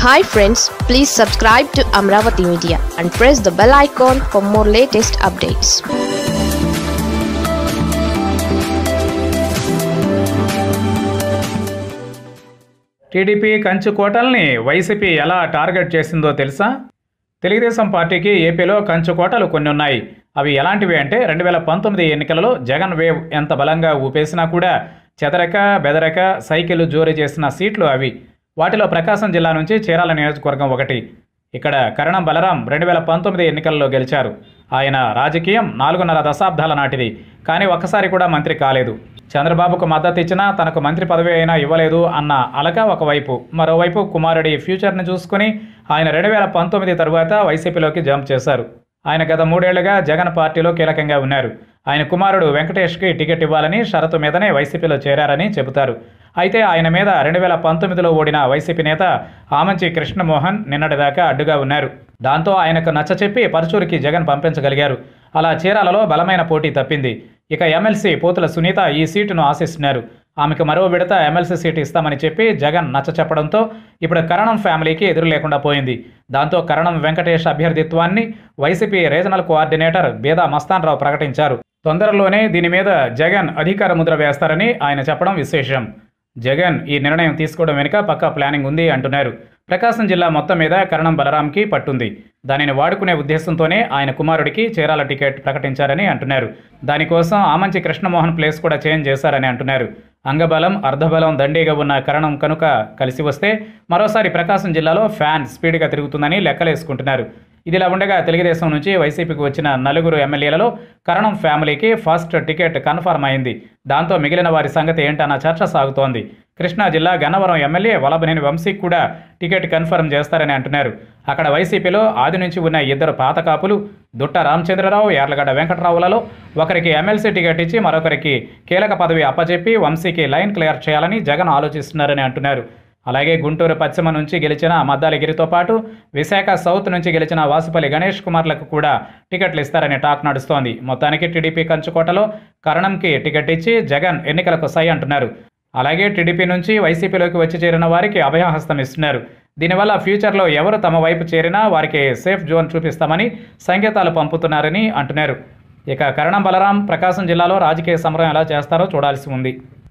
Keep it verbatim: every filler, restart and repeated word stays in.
Hi friends, please subscribe to Amaravathi Media and press the bell icon for more latest updates. T D P కంచు కోటల్ని Y C P ఎలా target చేసిందో తెలుసా? తెలుగుదేశం పార్టీకి ఏపీలో కంచు కోటలు కొన్ని ఉన్నాయి. అవి ఎలాంటివి అంటే రెండు వేల పంతొమ్మిది ఎన్నికలలో జగన్ వేవ్ ఎంత బలంగా ఊపేసినా కూడా చెదరక బెదరక సైకిల్ జోరీ చేసిన సీట్లు అవి. వాటిలో ప్రకాశం జిల్లా నుంచి చీరాల నియోజకవర్గం ఒకటి. ఇక్కడ కరణం బలరాం రెండు వేల పంతొమ్మిది ఎన్నికల్లో గెలిచారు. ఆయన రాజకీయం నాలుగున్నర దశాబ్దాల నాటిది. కానీ ఒక్కసారి కూడా మంత్రి కాలేదు. చంద్రబాబుకు మద్దతు ఇచ్చినా తనకు మంత్రి పదవి అయినా ఇవ్వలేదు అన్న అలక ఒకవైపు. మరోవైపు కుమారుడి ఫ్యూచర్ని చూసుకుని ఆయన రెండు వేల పంతొమ్మిది తరువాత వైసీపీలోకి జంప్ చేశారు. ఆయన గత మూడేళ్లుగా జగన్ పార్టీలో కీలకంగా ఉన్నారు. ఆయన కుమారుడు వెంకటేష్కి టికెట్ ఇవ్వాలని షరతు మీదనే వైసీపీలో చేరారని చెబుతారు. అయితే ఆయన మీద రెండు వేల పంతొమ్మిదిలో ఓడిన వైసీపీ నేత ఆమంచి కృష్ణమోహన్ నిన్నటిదాకా అడ్డుగా ఉన్నారు. దాంతో ఆయనకు నచ్చచెప్పి పరచూరికి జగన్ పంపించగలిగారు. అలా చీరాలలో బలమైన పోటీ తప్పింది. ఇక ఎమ్మెల్సీ పోతుల సునీత ఈ సీటును ఆశిస్తున్నారు. ఆమెకు మరో విడత ఎమ్మెల్సీ సీటు ఇస్తామని చెప్పి జగన్ నచ్చ చెప్పడంతో ఇప్పుడు కరణం ఫ్యామిలీకి ఎదురు లేకుండా పోయింది. దాంతో కరణం వెంకటేష్ అభ్యర్థిత్వాన్ని వైసీపీ రీజనల్ కోఆర్డినేటర్ బేదా మస్తాన్ రావు ప్రకటించారు. తొందరలోనే దీని మీద జగన్ అధికార ముద్ర వేస్తారని ఆయన చెప్పడం విశేషం. జగన్ ఈ నిర్ణయం తీసుకోవడం వెనుక పక్కా ప్లానింగ్ ఉంది అంటున్నారు. ప్రకాశం జిల్లా మొత్తం మీద కరణం బలరాంకి పట్టుంది. దానిని వాడుకునే ఉద్దేశంతోనే ఆయన కుమారుడికి చీరాల టికెట్ ప్రకటించారని అంటున్నారు. దానికోసం ఆమంచి కృష్ణమోహన్ ప్లేస్ కూడా చేంజ్ చేశారని అంటున్నారు. అంగబలం అర్ధబలం దండిగా ఉన్న కరణం కనుక కలిసి వస్తే మరోసారి ప్రకాశం జిల్లాలో ఫ్యాన్ స్పీడ్గా తిరుగుతుందని లెక్కలేసుకుంటున్నారు. ఇదిలా ఉండగా తెలుగుదేశం నుంచి వైసీపీకి వచ్చిన నలుగురు ఎమ్మెల్యేలలో కరణం ఫ్యామిలీకి ఫస్ట్ టికెట్ కన్ఫర్మ్ అయింది. దాంతో మిగిలిన వారి సంగతి ఏంటన్న చర్చ సాగుతోంది. కృష్ణా జిల్లా గన్నవరం ఎమ్మెల్యే వలభనేని వంశీకి కూడా టికెట్ కన్ఫర్మ్ చేస్తారని అంటున్నారు. అక్కడ వైసీపీలో ఆది నుంచి ఉన్న ఇద్దరు పాత కాపులు దుట్ట రామచంద్రరావు, యార్లగడ్డ వెంకటరావులలో ఒకరికి ఎమ్మెల్సీ టికెట్ ఇచ్చి మరొకరికి కీలక పదవి అప్పచెప్పి వంశీకి లైన్ క్లియర్ చేయాలని జగన్ ఆలోచిస్తున్నారని అంటున్నారు. అలాగే గుంటూరు పశ్చిమ నుంచి గెలిచిన మద్దాలగిరితో పాటు విశాఖ సౌత్ నుంచి గెలిచిన వాసుపల్లి గణేష్ కుమార్లకు కూడా టికెట్లు ఇస్తారని టాక్ నడుస్తోంది. మొత్తానికి టీడీపీ కంచుకోటలో కరణంకి టికెట్ ఇచ్చి జగన్ ఎన్నికలకు సై అంటున్నారు. అలాగే టీడీపీ నుంచి వైసీపీలోకి వచ్చి చేరిన వారికి అభయహస్తం ఇస్తున్నారు. దీనివల్ల ఫ్యూచర్లో ఎవరు తమ వైపు చేరినా వారికి సేఫ్ జోన్ చూపిస్తామని సంకేతాలు పంపుతున్నారని అంటున్నారు. ఇక కరణం బలరాం ప్రకాశం జిల్లాలో రాజకీయ సమరం ఎలా చేస్తారో చూడాల్సి ఉంది.